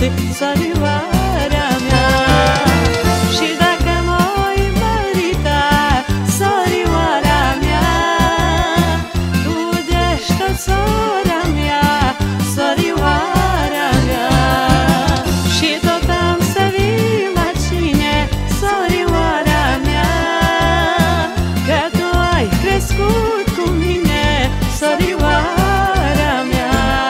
iubește, sorioara mea. Și dacă m-ai mărita, sorioara mea, tu de-ești tot sora mea, sorioara mea. Și tot am să vii la cine, sorioara mea, că tu ai crescut cu mine, sorioara mea.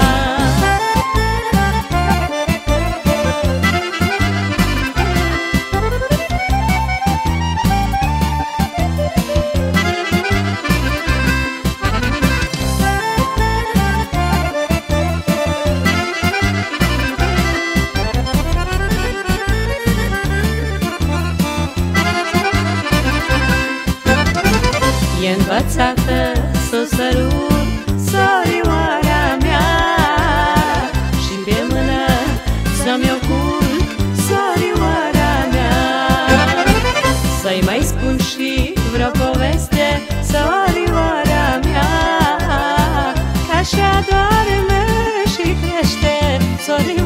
E învățată să sărut sorioara mea și pe mână să-mi o culc, sorioara mea. Să-i mai spun și vreo poveste, sorioara mea, că așa doarme și crește, sorioara mea.